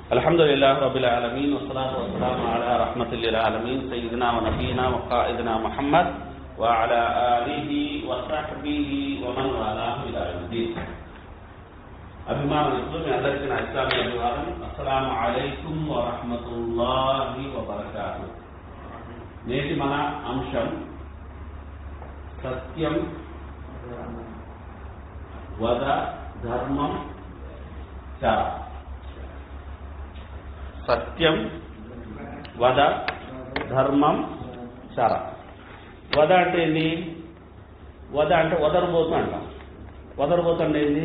अल्हम्दुलिल्लाह रब्बिल आलमीन वस्सलातु वस्सलामु अला रहमतिल लिल आलमीन सय्यिदिना व नबीना व क़ाइदिना मुहम्मद व अला आलिहि व सहबिहि व मन वालाहु इला यौमिद्दीन। అభిమానులు మీ అందరికీ నా ఇస్లామీ అభివాదం. అస్సలాము అలైకుం వ రహ్మతుల్లాహి వ బరకాతుహు. నేటి మన అంశం సత్యం వద ధర్మం చర. సత్యం వద ధర్మం చర. వద అంటే ఏంది? వద అంటే వదరబోతు అంటాం. వదరబోతు అంటే ఏంది?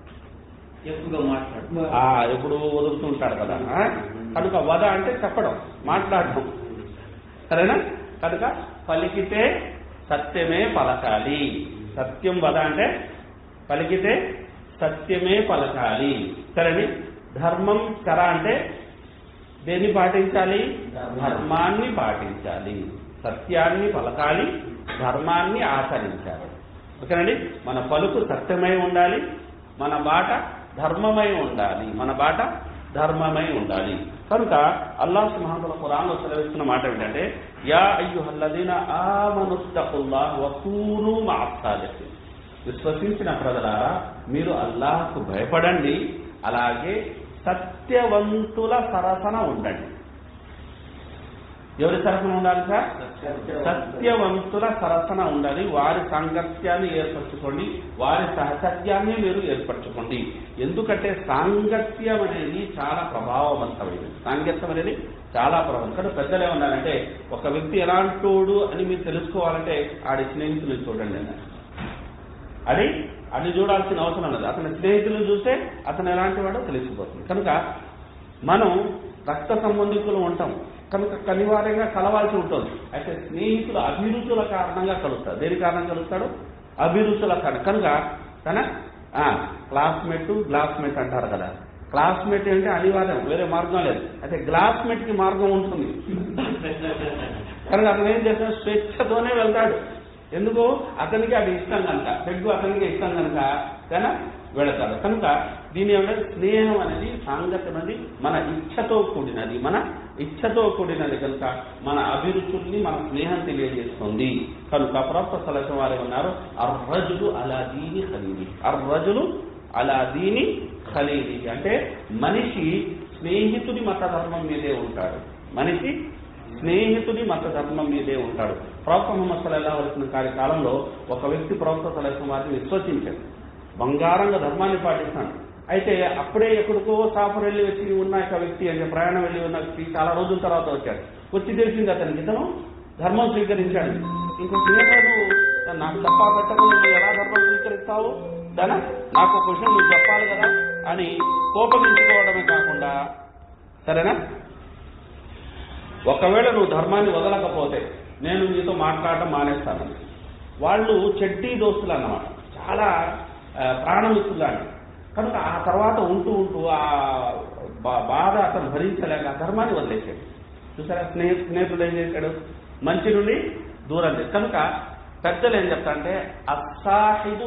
ఎప్పుడు వదులుతుంటారు కదా. కనుక వద అంటే చెప్పడం, మాట్లాడటం, సరేనా? కనుక పలికితే సత్యమే పలకాలి. సత్యం వద అంటే పలికితే సత్యమే పలకాలి, సరేని. ధర్మం చర అంటే దేన్ని పాటించాలి? ధర్మాన్ని పాటించాలి. సత్యాన్ని పలకాలి, ధర్మాన్ని ఆచరించాలి. ఓకేనండి. మన పలుకు సత్యమై ఉండాలి, మన బాట ధర్మమై ఉండాలి, మన బాట ధర్మమై ఉండాలి. కనుక అల్లాహ్ సుబ్హానహు వ తఆలా ఖురాన్లో సెలవిస్తున్న మాట ఏంటంటే, యా అయ్యుహల్లదీన ఆమనుత్తఖుల్లాహ వ కూనూ మఅస్సాదిఖీన్. విశ్వసించిన ప్రజలారా, మీరు అల్లాహ్కు భయపడండి, అలాగే సత్యవంతుల సరసన ఉండండి. ఎవరి సరసన ఉండాలి సార్? సత్యవంతుల సరసన ఉండాలి. వారి సాంగత్యాన్ని ఏర్పరచుకోండి, వారి సహచర్యాన్ని మీరు ఏర్పరచుకోండి. ఎందుకంటే సాంగత్యం అనేది చాలా ప్రభావవంతమైనది. సాంగత్యం అనేది చాలా ప్రభావం. కానీ పెద్దలు ఏమన్నారంటే, ఒక వ్యక్తి ఎలాంటోడు అని మీరు తెలుసుకోవాలంటే ఆడి స్నేహితులు చూడండి అన్నారు. అది చూడాల్సిన అవసరం ఉన్నది. అతని స్నేహితులను చూస్తే అతను ఎలాంటి వాడో తెలిసిపోతుంది. కనుక మనం రక్త సంబంధికులు ఉంటాం కనుక అనివార్యంగా కలవాల్సి ఉంటుంది. అయితే స్నేహితులు అభిరుచుల కారణంగా కలుస్తాడు. దేని కారణంగా కలుస్తాడు? అభిరుచుల కారణం. కనుక తన గ్లాస్మేట్ అంటారు కదా. క్లాస్మేట్ అంటే అనివార్యం, వేరే మార్గం లేదు. అయితే గ్లాస్మేట్ కి మార్గం ఉంటుంది. కనుక అతను ఏం చేస్తాడు? స్వేచ్ఛతోనే వెళ్తాడు. ఎందుకు? అతనికి అది ఇష్టం కనుక, పెగ్గు అతనికి ఇష్టం కనుక వెళతాడు. కనుక దీని ఏమంటే స్నేహం అనేది, సాంగత్యం అనేది మన ఇచ్ఛతో కూడినది కనుక మన అభిరుచుల్ని మన స్నేహం తెలియజేస్తుంది. కనుక ప్రవక్త సల్లల్లాహు అలైహి వసల్లం ఉన్నారు, అర్రజులు అలా దీని ఖలీలి. అర్రజులు అలా దీని ఖలీలి అంటే మనిషి స్నేహితుడి మత ధర్మం మీదే ఉంటాడు. ప్రవక్త ముహమ్మద్ సల్లల్లాహు అలైహి వసల్లం కాలంలో ఒక వ్యక్తి ప్రవక్త సల్లల్లాహు అలైహి వసల్లం వారిని విశ్వసించాడు, బంగారంగా ధర్మాన్ని పాటిస్తాడు. అయితే అప్పుడే ఎక్కడికో సాఫర్ వెళ్ళి వచ్చి ఉన్న ఒక వ్యక్తి అంటే ప్రయాణం వెళ్ళి ఉన్న వ్యక్తి చాలా రోజుల తర్వాత వచ్చాడు. వచ్చి తెలిసింది అతనికి ఇతను ధర్మం స్వీకరించాడు. ఇంకో స్నేహితుడు నాకు తప్ప పెట్టకుండా నువ్వు ఎలా ధర్మం స్వీకరిస్తావు? నాకు ఒక విషయం నువ్వు చెప్పాలి కదా అని కోపగించుకోవడమే కాకుండా, సరేనా, ఒకవేళ నువ్వు ధర్మాన్ని వదలకపోతే నేను నీతో మాట్లాడటం మానేస్తానని. వాళ్ళు చెడ్డీ దోస్తులు అన్నమాట, చాలా ప్రాణమిత్రులు అని. కనుక ఆ తర్వాత ఉంటూ ఆ బాధ అతను భరించలేక ఆ ధర్మాన్ని వదిలేశాడు. చూసారా, స్నేహితుడు ఏం చేశాడు? మంచి నుండి దూరం చేశాడు. కనుక పెద్దలు ఏం చెప్తారంటే అస్సాహిబు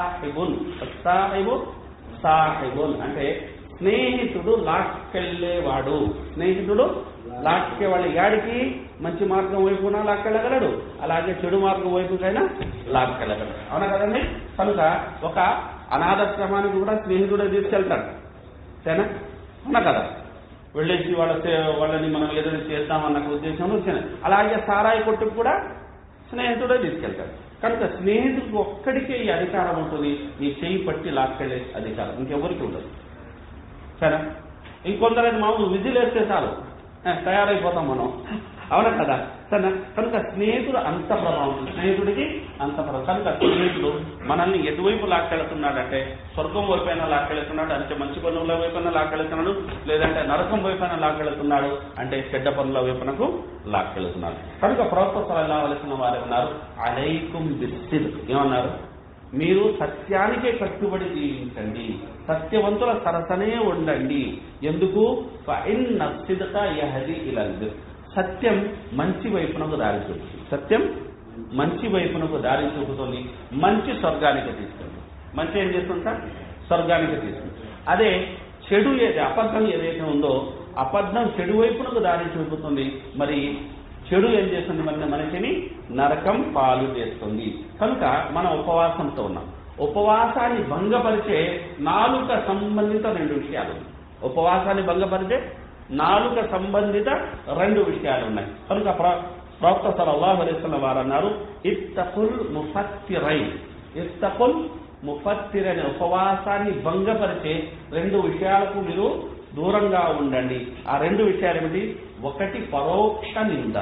సాహిబున్ అంటే స్నేహితుడు లాక్కెళ్ళేవాడు. లాక్కెళ్ళేవాడు యాడికి? మంచి మార్గం వైపున లాక్కెళ్ళగలడు, అలాగే చెడు మార్గం వైపుకైనా లాక్కెళ్ళగలడు. అవునా కదండి? కనుక ఒక అనాథాశ్రమానికి కూడా స్నేహితుడే తీసుకెళ్తాడు, సరేనా? అవునా కదా? వెళ్ళేసి వాళ్ళని మనం ఏదైనా చేద్దామన్న ఉద్దేశంలో. అలాగే సారాయి కొట్టుకు కూడా స్నేహితుడే తీసుకెళ్తాడు. కనుక స్నేహితుడికి ఒక్కడికే ఈ అధికారం ఉంటుంది, నీ చేయి పట్టి లాక్కెళ్ళే అధికారం ఇంకెవరికి ఉండదు, సరే? ఇంకొందరైతే మామూలు విజిలేస్తే చాలు తయారైపోతాం మనం, అవునా కదా? సరే. కనుక స్నేహితుడు అంత ప్రభావం, స్నేహితుడికి అంత ప్రభావం. కనుక స్నేహితుడు మనల్ని ఎటువైపు లాక్కెళ్తున్నాడంటే స్వర్గం వైపైనా లాక్కెళ్తున్నాడు, అంటే మంచి పనుల వైపున లాక్కెళ్తున్నాడు, లేదంటే నరకం వైపైన లాక్కెళ్తున్నాడు, అంటే చెడ్డ పనుల వైపునకు లాక్కెళ్తున్నాడు. కనుక ప్రవక్త సల్లల్లాహు అలైహి వసల్లం వారు ఉన్నారు, అలైకుం బిస్సిద్క్. ఏమన్నారు? మీరు సత్యానికే కట్టుబడి జీవించండి, సత్యవంతుల సరసనే ఉండండి. ఎందుకు? ఫఇన్న సిద్క యహది ఇలల్ బిర్. సత్యం మంచి వైపునకు దారి చూపుతుంది, మంచి స్వర్గానికి తీసుకుంటుంది. మంచి ఏం చేస్తుంది సార్? స్వర్గానికి తీసుకుంటుంది. అదే చెడు అబద్ధం ఏదైతే ఉందో అబద్ధం చెడు వైపునకు దారి చూపుతుంది. మరి చెడు ఏం చేస్తుంది? మనిషిని నరకం పాలు చేస్తుంది. కనుక మనం ఉపవాసంతో ఉన్నాం. ఉపవాసాన్ని భంగపరిచే నాలుక సంబంధిత 2 విషయాలు. ఉపవాసాన్ని భంగపరిచే నాలుక సంబంధిత 2 విషయాలు ఉన్నాయి. కనుక ప్రవక్త సల్లల్లాహు అలైహి వసల్లం వారు అన్నారు, ఇత్తఖుల్ ముఫత్తిరైన్. ఇత్తఖుల్ ముఫత్తిరైన్, ఉపవాసాన్ని భంగపరిచే 2 విషయాలకు మీరు దూరంగా ఉండండి. ఆ 2 విషయాలు ఏమిటి? ఒకటి పరోక్ష నింద,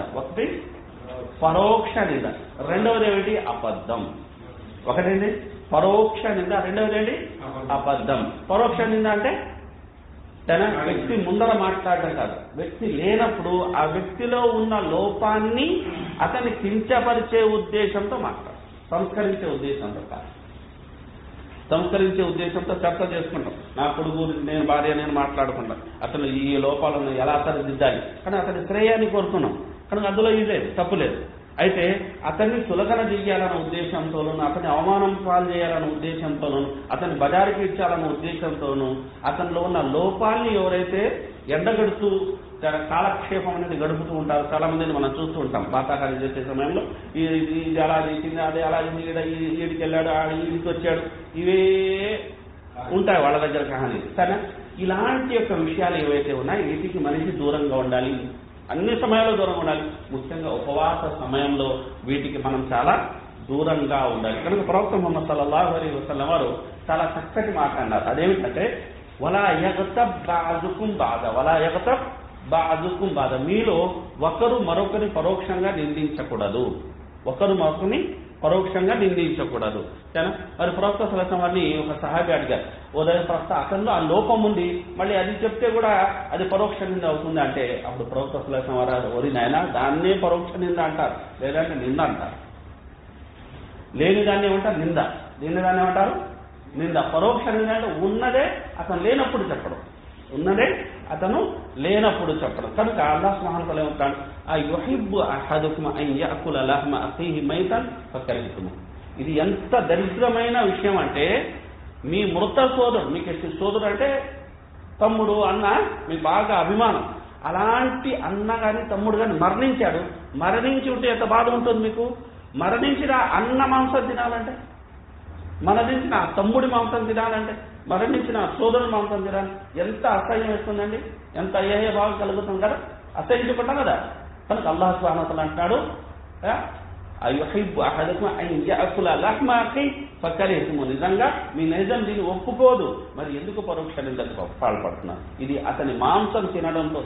రెండవది ఏమిటి? అబద్ధం. ఒకటేంటి? పరోక్ష నింద, రెండవది ఏంటి? అబద్ధం. పరోక్ష నింద అంటే తన వ్యక్తి ముందర మాట్లాడడం కాదు, వ్యక్తి లేనప్పుడు ఆ వ్యక్తిలో ఉన్న లోపాన్ని అతన్ని కించపరిచే ఉద్దేశంతో మాట్లాడు, సంస్కరించే ఉద్దేశంతో కాదు. సంస్కరించే ఉద్దేశంతో చర్చ చేసుకుంటాం. నా కొడుకు, నేను భార్య, నేను మాట్లాడుకుంటాం, అతను ఈ లోపాలను ఎలా సరిదిద్దాలి, కానీ అతని శ్రేయాన్ని కోరుతున్నాం. కనుక అందులో ఇది లేదు, తప్పు లేదు. అయితే అతన్ని సులకన చెయ్యాలన్న ఉద్దేశంతోనూ, అతన్ని అవమానం పాలు చేయాలన్న ఉద్దేశంతోనూ, అతన్ని బజారుకి ఇచ్చాలన్న ఉద్దేశంతోనూ, అతనిలో ఉన్న లోపాన్ని ఎవరైతే ఎండగడుతూ కాలక్షేపం అనేది గడుపుతూ ఉంటారు. చాలా మందిని మనం చూస్తూ ఉంటాం. బాతాకారం చేసే సమయంలో ఇది అలా చేసింది, అదే అలా ఈడికి వెళ్ళాడు, ఈడికి వచ్చాడు, ఇవే ఉంటాయి వాళ్ళ దగ్గర కహాని. సరే, ఇలాంటి యొక్క విషయాలు ఏవైతే ఉన్నాయో వీటికి మనిషి దూరంగా ఉండాలి. అన్ని సమయాల్లో దూరంగా ఉండాలి. ముఖ్యంగా ఉపవాస సమయంలో వీటికి మనం చాలా దూరంగా ఉండాలి. కనుక ప్రవక్త ముహమ్మద్ సల్లల్లాహు అలైహి వసల్లం వారు చాలా చక్కటి మాట అన్నారు. అదేమిటంటే, వలా యగ్తబ్ బఅదుకుం బాద, మీలో ఒకరు మరొకరిని పరోక్షంగా నిందించకూడదు. మరి ప్రవక్త సల్లల్లాహు అలైహి వసల్లం వారిని ఒక సహాబీ అడిగారు, ప్రవక్త అతనిలో ఆ లోపం ఉంది, మళ్ళీ అది చెప్తే కూడా అది పరోక్ష నింద అవుతుంది అంటే, అప్పుడు ప్రవక్త సల్లల్లాహు అలైహి వసల్లం వారు, ఓరి నాయనా, దాన్నే పరోక్ష నింద అంటారు, లేదంటే నింద అంటారు. లేని దాన్ని ఏమంటారు? నింద. దీన్ని దాన్ని ఏమంటారు? నింద. పరోక్ష నింద అంటే ఉన్నదే అతను లేనప్పుడు చెప్పడం, కనుక అల్లాహ్ సుబ్హానహు వ తఆలా ఏమంటాడు? అయుహిబ్బు అహదుకుమ్ అన్ యఅకుల లహ్మ అఖీహి మైతన్ ఫకరిహ్తుము. ఇది ఎంత దరిద్రమైన విషయం అంటే, మీ మృత సోదరుడు, మీకు సోదరుడు అంటే తమ్ముడు, అన్న, మీకు బాగా అభిమానం, అలాంటి అన్న కానీ తమ్ముడు కానీ మరణించి ఉంటే ఎంత బాధ ఉంటుంది మీకు? మరణించిన అన్న మాంసం తినాలంటే, మరణించిన తమ్ముడి మాంసం తినాలంటే, మరణించిన సోదరుడి మాంసం తినాలి, ఎంత అసహ్యం వేస్తుందండి, ఎంత అయ్యే భావం కలుగుతుంది కదా, అసహ్యించుకుంటాం కదా. కనుక అల్లాహ్ సుబ్హానహు వ తఆలా అంటున్నాడు, అయుహిబ్బు అహదుకుమ్ అన్ యఅకుల లహ్మ అఖీహి ఫకరిహ్తుము. నిజంగా మీ నైజం దీన్ని ఒప్పుకోదు, మరి ఎందుకు పరోక్ష నిందకు పాల్పడుతున్నారు? ఇది అతని మాంసం తినడంతో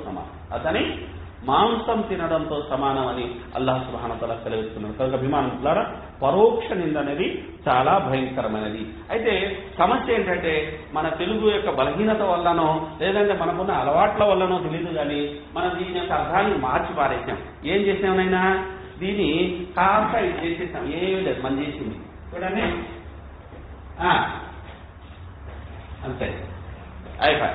సమానం అని అల్లాహ్ సుబ్హానహు వ తఆలా సెలవిస్తున్నాడు. కనుక అభిమానులారా, పరోక్ష నింద అనేది చాలా భయంకరమైనది. అయితే సమస్య ఏంటంటే, మన తెలుగు యొక్క బలహీనత వల్లనో లేదంటే మనకున్న అలవాట్ల వల్లనో తెలియదు కానీ, మనం దీని యొక్క అర్థాన్ని మార్చి పారేసాం. ఏం చేసామనైనా దీన్ని కాస్త ఇది చేసేసాం, ఏమీ లేదు, మనం చేసింది చూడండి, అంతే అయిపోయి.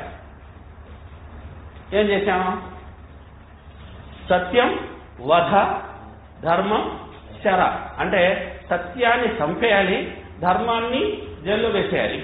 ఏం చేశాము? సత్యం వధ, ధర్మం శర, అంటే సత్యాన్ని చంపేయాలి, ధర్మాన్ని జైల్లో వేసేయాలి.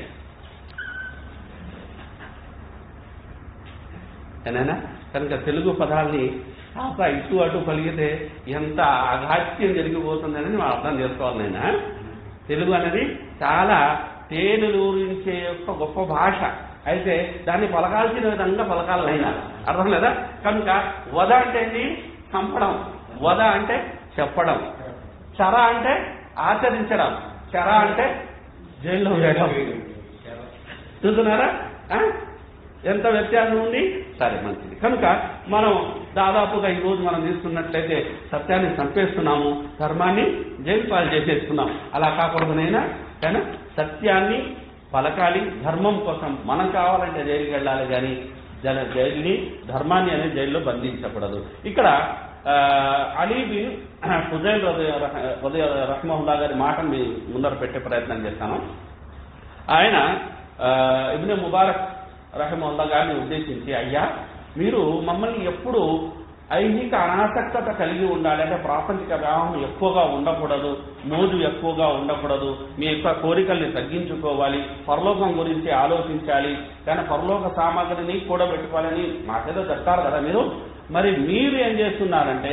ఏనా? కనుక తెలుగు పదాల్ని కాస్త ఇటు అటు పలిగితే ఎంత అఘాత్యం జరిగిపోతుందని మనం అర్థం చేసుకోవాలి. నైనా తెలుగు అనేది చాలా తేనెలూరించే యొక్క గొప్ప భాష. అయితే దాన్ని పలకాల్సిన విధంగా పలకాలైనా అర్థం లేదా? కనుక వధ అంటే ఏంటి? చంపడం. వధ అంటే చెప్పడం. చర అంటే ఆచరించడం. చర అంటే జైల్లో వేయడం. చూస్తున్నారా ఎంత వ్యత్యాసం ఉంది? సరే, మంచిది. కనుక మనం దాదాపుగా ఈరోజు మనం తీసుకున్నట్లయితే సత్యాన్ని చంపేస్తున్నాము, ధర్మాన్ని జైలు పాలు చేసేస్తున్నాం. అలా కాకూడదునైనా కానీ సత్యాన్ని పలకాలి, ధర్మం కోసం మనం కావాలంటే జైలుకి వెళ్ళాలి, కానీ జైలుని, ధర్మాన్ని అనేది జైల్లో బంధించకూడదు. ఇక్కడ అలీ బిన్ ఫుజైల్ రహిమహుల్లా గారి మాటను మీ ముందర పెట్టే ప్రయత్నం చేస్తాను. ఆయన ఇబ్నే ముబారక్ రహిమహుల్లా గారిని ఉద్దేశించి, అయ్యా, మీరు మమ్మల్ని ఎప్పుడు ఐహిక అనాసక్తత కలిగి ఉండాలి. అంటే ప్రాపంచిక వ్యామోహం ఎక్కువగా ఉండకూడదు, మోజు ఎక్కువగా ఉండకూడదు, మీ యొక్క కోరికల్ని తగ్గించుకోవాలి, పరలోకం గురించి ఆలోచించాలి, కానీ పరలోక సామాగ్రిని కూడబెట్టుకోవాలని మాకేదో చెప్తారు కదా మీరు. మరి మీరు ఏం చేస్తున్నారంటే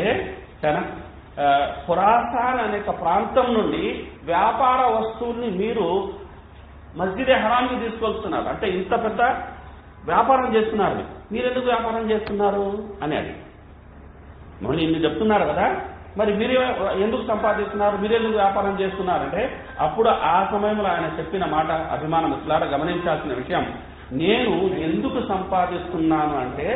ఖురాసాన్ అనే ప్రాంతం నుండి వ్యాపార వస్తువుల్ని మీరు మస్జిద్ హరాంకి తీసుకొస్తున్నారు. అంటే ఇంత పెద్ద వ్యాపారం చేస్తున్నారు, మీరెందుకు వ్యాపారం చేస్తున్నారు అని అడిగి మరి ఇన్ని చెప్తున్నారు కదా, మరి మీరు ఎందుకు సంపాదిస్తున్నారు, మీరెందుకు వ్యాపారం చేస్తున్నారంటే అప్పుడు ఆ సమయంలో ఆయన చెప్పిన మాట అభిమానం ఇట్లారా గమనించాల్సిన విషయం. నేను ఎందుకు సంపాదిస్తున్నాను అంటే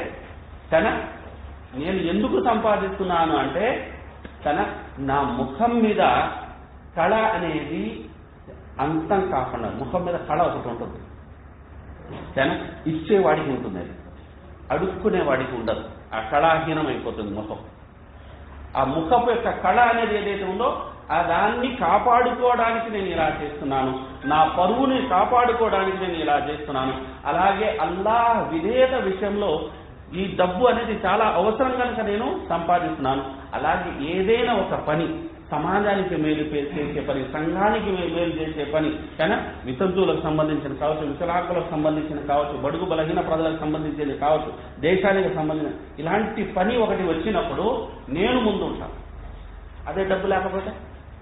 నా ముఖం మీద కళ అనేది అంతం కాకుండా ముఖం మీద కళ ఒకటి ఉంటుంది. ఇచ్చేవాడికి ఉంటుంది, అది అడుక్కునేవాడికి ఉండదు. ఆ కళాహీనం అయిపోతుంది ముఖం. ఆ ముఖపు యొక్క కళ అనేది ఏదైతే ఉందో ఆ దాన్ని కాపాడుకోవడానికి నేను ఇలా చేస్తున్నాను, నా పరువుని కాపాడుకోవడానికి నేను ఇలా చేస్తున్నాను. అలాగే అల్లాహ్ విధేయత విషయంలో ఈ డబ్బు అనేది చాలా అవసరం కనుక నేను సంపాదిస్తున్నాను. అలాగే ఏదైనా ఒక పని సమాజానికి మేలు చేసే పని, సంఘానికి మేలు చేసే పని, కానీ వితంతువులకు సంబంధించిన కావచ్చు, వికలాంగులకు సంబంధించిన కావచ్చు, బడుగు బలహీన ప్రజలకు సంబంధించింది కావచ్చు, దేశానికి సంబంధించిన ఇలాంటి పని ఒకటి వచ్చినప్పుడు నేను ముందు ఉంటాను. అదే డబ్బు లేకపోతే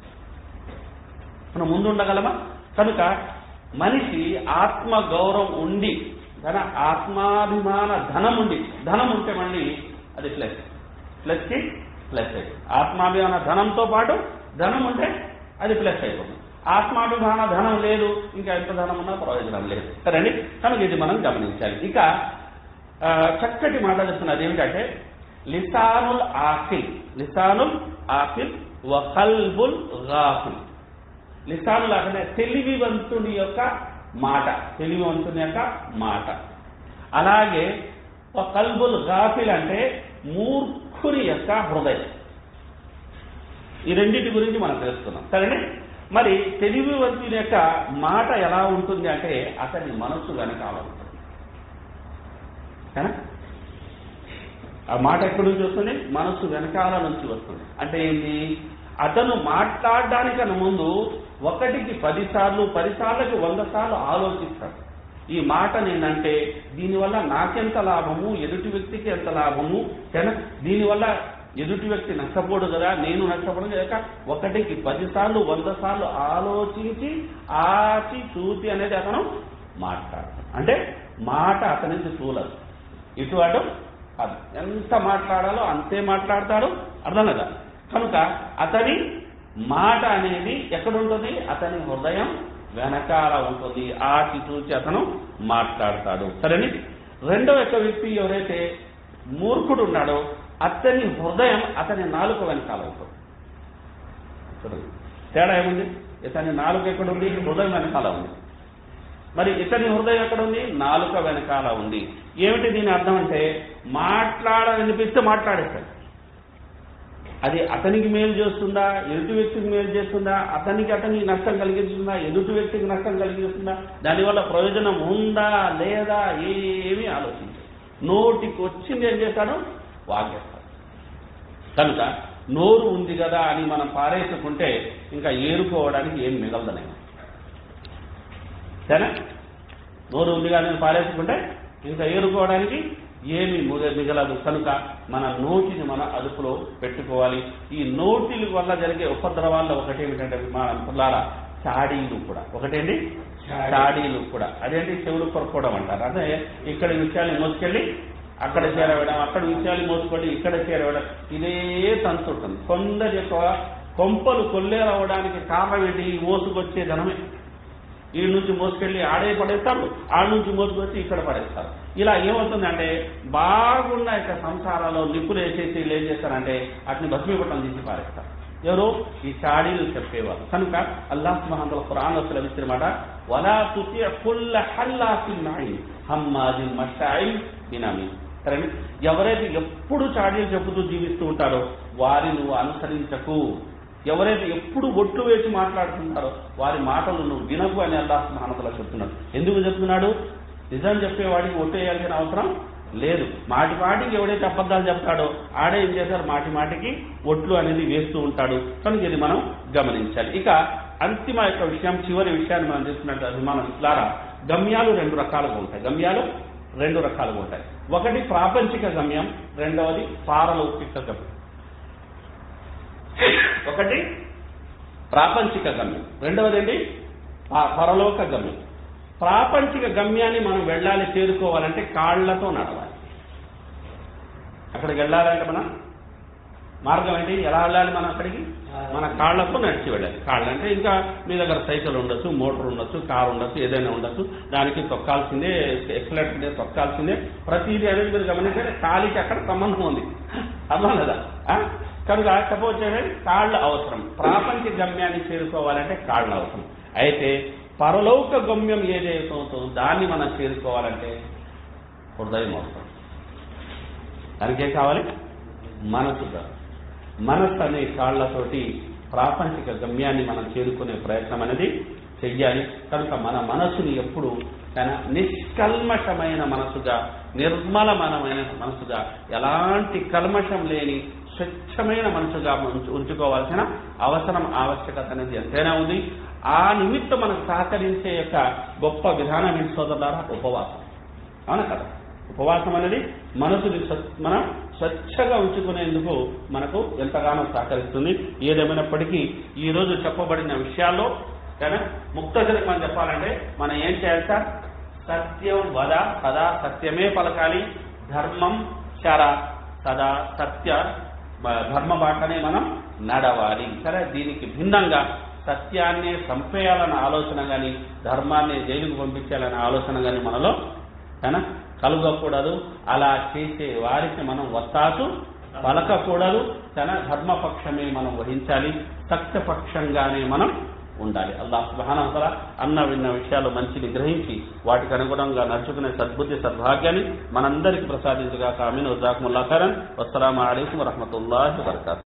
మనం ముందు ఉండగలమా? కనుక మనిషి ఆత్మ గౌరవం ఉండి ఆత్మాభిమాన ధనం ఉంటే మళ్ళీ అది ప్లస్కి ప్లస్ అయిపోతుంది. ఆత్మాభిమాన ధనంతో పాటు ధనం ఉంటే అది ప్లస్ అయిపోతుంది. ఆత్మాభిమాన ధనం లేదు, ఇంకా ఎంత ధనం ఉన్నా ప్రయోజనం లేదు. సరేండి, కనుక ఇది మనం గమనించాలి. ఇక చక్కటి మాట చెప్తున్నది ఏమిటంటే లిసానుల్ ఆకిల్ వ కల్బుల్ గాఫిల్. లిసానుల్ అంటే తెలివివంతుని యొక్క మాట, అలాగే కల్బుల్ గాఫిల్ అంటే మూర్ఖుని యొక్క హృదయం. ఈ రెండింటి గురించి మనం తెలుసుకున్నాం. సరేనే, మరి తెలివివంతుని యొక్క మాట ఎలా ఉంటుంది అంటే అతని మనస్సు వెనకాల ఉంటుంది. ఆ మాట ఎక్కడి నుంచి వస్తుంది? మనస్సు వెనకాల నుంచి వస్తుంది. అంటే ఏంటి? అతను మాట్లాడడానికన్నా ముందు 1కి 10 సార్లు 10 సార్లకి 100 సార్లు ఆలోచిస్తాడు. ఈ మాట నేనంటే దీనివల్ల నాకెంత లాభము, ఎదుటి వ్యక్తికి ఎంత లాభము, దీనివల్ల ఎదుటి వ్యక్తి నష్టపోడు కదా, నేను నష్టపోడు కదా. 1కి 10 సార్లు 100 సార్లు ఆలోచించి ఆచి చూసి అనేది అతను మాట్లాడతాడు. అంటే మాట అతని నుంచి చూలదు, ఇటు అటు అది ఎంత మాట్లాడాలో అంతే మాట్లాడతాడు. అర్థం కదా? కనుక అతని మాట అనేది ఎక్కడుంటుంది? అతని హృదయం వెనకాల ఉంటుంది. ఆచి చూచి అతను మాట్లాడతాడు. సరేని, రెండవ యొక్క వ్యక్తి ఎవరైతే మూర్ఖుడు ఉన్నాడో అతని హృదయం అతని నాలుక వెనకాల ఉంటుంది. చూడండి తేడా ఏముంది? ఇతని నాలుక ఎక్కడుంది? హృదయం వెనకాల ఉంది. మరి ఇతని హృదయం ఎక్కడుంది? నాలుక వెనకాల ఉంది. ఏమిటి దీని అర్థం అంటే మాట్లాడాలనిపిస్తే మాట్లాడేస్తాడు. అది అతనికి మేలు చేస్తుందా, ఎదుటి వ్యక్తికి మేలు చేస్తుందా, అతనికి నష్టం కలిగిస్తుందా, ఎదుటి వ్యక్తికి నష్టం కలిగిస్తుందా, దానివల్ల ప్రయోజనం ఉందా లేదా ఏమీ ఆలోచించాడు. నోటికి వచ్చింది ఏం చేస్తాడు? వాగేస్తాడు. కనుక నోరు ఉంది కదా అని మనం పారేసుకుంటే ఇంకా ఏరుకోవడానికి ఏం మిగలదనే. సరేనా? నోరు ఉంది కదా అని పారేసుకుంటే ఇంకా ఏరుకోవడానికి ఏమి మిగలదు. కనుక మన నోటిని మన అదుపులో పెట్టుకోవాలి. ఈ నోటిల వల్ల జరిగే ఉపద్రవాల్లో ఒకటేమిటంటే మన పిల్లారా చాడీలు కూడా. ఒకటేంటి? చాడీలు కూడా. అదేంటి? చెవులు కొరకోవడం అంటారు. అదే ఇక్కడ విషయాన్ని మోసుకెళ్ళి అక్కడ చేరవేయడం, అక్కడ విషయాలు మోసుకొని ఇక్కడ చేరవేయడం, ఇదే తంతు ఉంటుంది. కొందరి యొక్క కొంపలు కొల్లేరవడానికి కారణం ఏంటి? మోసుకొచ్చే ధనమే. ఈ నుంచి మోసుకెళ్ళి ఆడే పడేస్తారు, ఆడ నుంచి మోసుకొచ్చి ఇక్కడ పడేస్తారు. ఇలా ఏమవుతుందంటే బాగున్న యొక్క సంసారాల్లో నిప్పులు వేసేసి ఏం చేస్తారంటే వాటిని భస్మీపట్టం తీసి పారేస్తారు. ఎవరు? ఈ చాడీలు చెప్పేవారు. కనుక అల్లాహ్ సుబ్హానహు వ తఆలా ఖురాన్లో సెలవిచ్చిన మాట వలా తుతి కుల్ల హల్లాఫిన్ మహీన్ హమ్మాజిన్ మషాయిల్ బినమీన్. సరే, ఎవరైతే ఎప్పుడు చాడీలు చెబుతూ జీవిస్తూ ఉంటారో వారిని నువ్వు అనుసరించకు. ఎవరైతే ఎప్పుడు ఒట్లు వేసి మాట్లాడుతుంటారో వారి మాటలు నువ్వు వినకు అని అల్లాహ్ సుబ్హానహు వ తఆలా చెప్తున్నాడు. ఎందుకు చెప్తున్నాడు? నిజం చెప్పేవాడికి ఒట్టు వేయాల్సిన అవసరం లేదు. మాటి మాటికి ఎవడైతే అబద్ధాలు చెప్తాడో ఆడే ఏం చేశారు, మాటి మాటికి ఒట్లు అనేది వేస్తూ ఉంటాడు. కనుక ఇది మనం గమనించాలి. ఇక అంతిమ యొక్క విషయం, చివరి విషయాన్ని మనం తీసుకున్నట్టు అభిమానం ఇట్లారా, గమ్యాలు 2 రకాలుగా ఉంటాయి. గమ్యాలు 2 రకాలుగా ఉంటాయి. ఒకటి ప్రాపంచిక గమ్యం, రెండవది పారలౌకిక గమ్యం. ఒకటి ప్రాపంచిక గమ్యం, రెండవది ఏంటి, పరలోక గమ్యం. ప్రాపంచిక గమ్యాన్ని మనం వెళ్ళాలి, చేరుకోవాలంటే కాళ్లతో నడవాలి. అక్కడికి వెళ్ళాలంటే మన మార్గం ఏంటి, ఎలా వెళ్ళాలి మనం అక్కడికి, మన కాళ్లతో నడిచి వెళ్ళాలి. కాళ్ళు అంటే ఇంకా మీ దగ్గర సైకిల్ ఉండొచ్చు, మోటార్ ఉండొచ్చు, కారు ఉండొచ్చు, ఏదైనా ఉండొచ్చు, దానికి తొక్కాల్సిందే, ఎక్సలేటర్ మీద తొక్కాల్సిందే. ప్రతిదీ అనేది మీరు గమనించండి, కాలికి అక్కడ సంబంధం ఉంది, అర్థం కదా. కనుక సపోజ్ చేయండి, కాళ్ళు అవసరం. ప్రాపంచిక గమ్యాన్ని చేరుకోవాలంటే కాళ్ళు అవసరం. అయితే పరలోక గమ్యం ఏదైతే అవుతుందో దాన్ని మనం చేరుకోవాలంటే హృదయం అవసరం. దానికి ఏం కావాలి, మనసు. మనస్సు అనే కాళ్లతోటి ప్రాపంచిక గమ్యాన్ని మనం చేరుకునే ప్రయత్నం అనేది చెయ్యాలి. కనుక మన మనసుని ఎప్పుడు తన నిష్కల్మషమైన మనసుగా, నిర్మలమైన మనసుగా, ఎలాంటి కల్మషం లేని స్వచ్ఛమైన మనసుగా ఉంచుకోవాల్సిన అవసరం, ఆవశ్యకత అనేది ఎంతైనా ఉంది. ఆ నిమిత్తం మనకు సహకరించే యొక్క గొప్ప విధానం ఏంటి సోదరులారా, ఉపవాసం. అవునా కదా. ఉపవాసం అనేది మనసుని మనం స్వచ్ఛగా ఉంచుకునేందుకు మనకు ఎంతగానో సహకరిస్తుంది. ఏదేమైనప్పటికీ ఈ రోజు చెప్పబడిన విషయాల్లో కానీ ముక్తసరికి మనం చెప్పాలంటే మనం ఏం చేయాలి సార్, సత్యం వద సదా, సత్యమే పలకాలి. ధర్మం చర సదా, సత్య ధర్మ బాటనే మనం నడవాలి. సరే, దీనికి భిన్నంగా సత్యాన్ని చంపేయాలన్న ఆలోచన కానీ, ధర్మాన్ని జైలుకు పంపించాలన్న ఆలోచన కానీ మనలో కలుగకూడదు. అలా చేసే వారికి మనం వత్తాసు పలకకూడదు. తన ధర్మపక్షమే మనం వహించాలి, సత్యపక్షంగానే మనం ఉండాలి. అల్లాహ్ సుబ్హానహు వ తఆలా అన్న విన్న విషయాలు మంచిని గ్రహించి వాటికి అనుగుణంగా నడుచుకునే సద్బుద్ధి, సద్భాగ్యాన్ని మనందరికీ ప్రసాదించుగాక. ఆమీన్. జజాకుముల్లాహు ఖైరన్. వస్సలాము అలైకుం వరహ్మతుల్లాహి వబరకాతుహు.